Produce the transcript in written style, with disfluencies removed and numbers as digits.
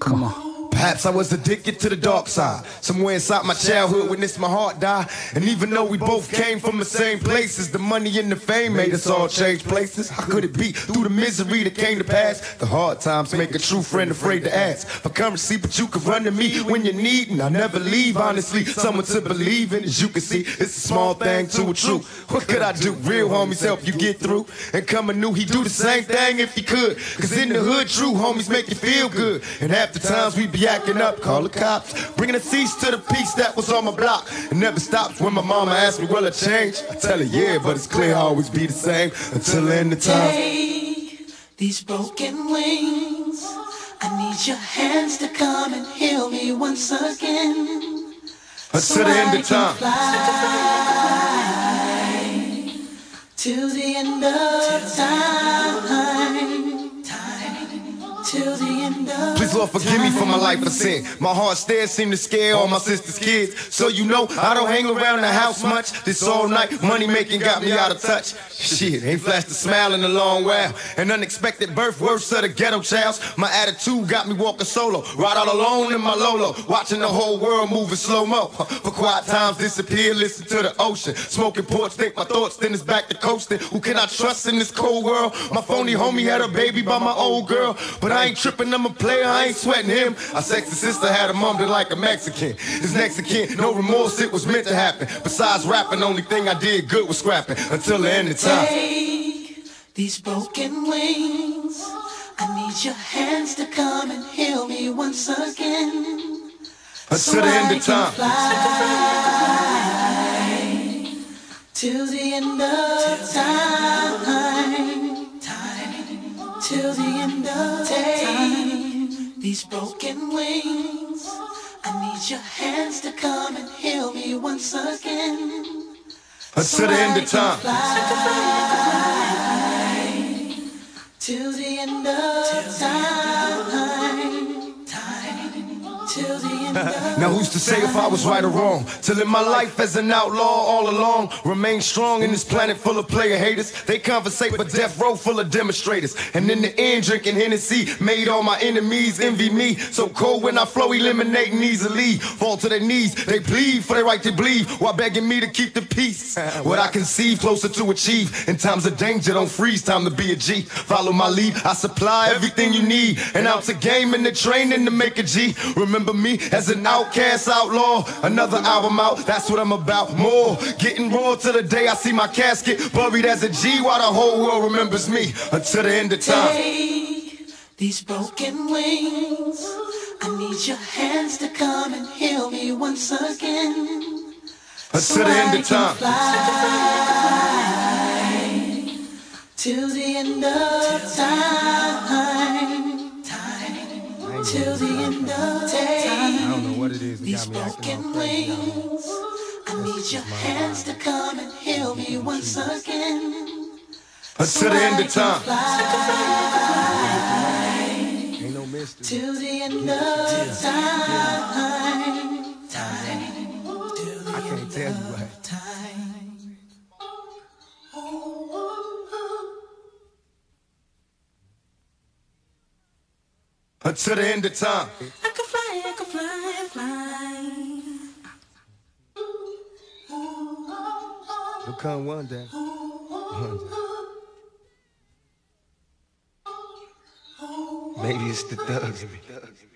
Come on. Perhaps I was addicted to the dark side. Somewhere inside my childhood witnessed my heart die. And even though we both came from the same places, the money and the fame made us all change places. How could it be? Through the misery that came to pass, the hard times make a true friend afraid to ask for currency, but you can run to me when you need, and I never leave, honestly. Someone to believe in, as you can see, it's a small thing to a true. What could I do? Real homies help you get through. And coming new, he do the same thing if he could. Cause in the hood, true homies make you feel good. And half the times we be acting up, call the cops, bringing a cease to the peace that was on my block. It never stops when my mama asks me, will I change? I tell her, yeah, but it's clear I'll always be the same until the end of time. Take these broken wings, I need your hands to come and heal me once again. Until the end of time. Fly to the end of time. Till the end of Please, Lord, forgive me for my life of sin. My heart stares seem to scare all my sister's kids. So you know, I don't hang around the house much. This all night money making got me out of touch. Shit, ain't flashed a smile in a long while. An unexpected birth, worse of the ghetto childs. My attitude got me walking solo, ride all alone in my Lolo, watching the whole world moving slow-mo. For quiet times disappear, listen to the ocean. Smoking porch, think my thoughts, then it's back to coasting. Who can I trust in this cold world? My phony homie had a baby by my old girl, but I ain't tripping, I'm a player, I ain't sweating him. Our sexy sister had a mom that like a Mexican. His next of kin, no remorse, it was meant to happen. Besides rapping, only thing I did good was scrapping until the end of time. Take these broken wings, I need your hands to come and heal me once again. Until the end of time. Fly to the end of time. Till the end of time. These broken wings, I need your hands to come and heal me once again. Until the end of time. Till the end of time. Till the end of time. Now who's to say if I was right or wrong? To live my life as an outlaw all along. Remain strong in this planet full of player haters. They conversate but death row full of demonstrators. And in the end drinking Hennessy made all my enemies envy me. So cold when I flow, eliminating easily. Fall to their knees, they plead for their right to bleed, while begging me to keep the peace. What I conceive, closer to achieve. In times of danger, don't freeze, time to be a G. Follow my lead, I supply everything you need. An ounce of game and the training to make a G. Remember me as an outcast outlaw. Another album out, that's what I'm about. More getting raw till the day I see my casket buried as a G, while the whole world remembers me until the end of time. Take these broken wings, I need your hands to come and heal me once again. Until the end of time. Fly till the end of time. Till the end of time. I don't know what it is that These got me acting broken all crazy. wings, I need your hands to come and heal me once again. Until the end of time. Ain't no mystery. Till the end of time. I can't tell you what. Until the end of time. I can fly, It'll come one day. Maybe it's the thugs in me.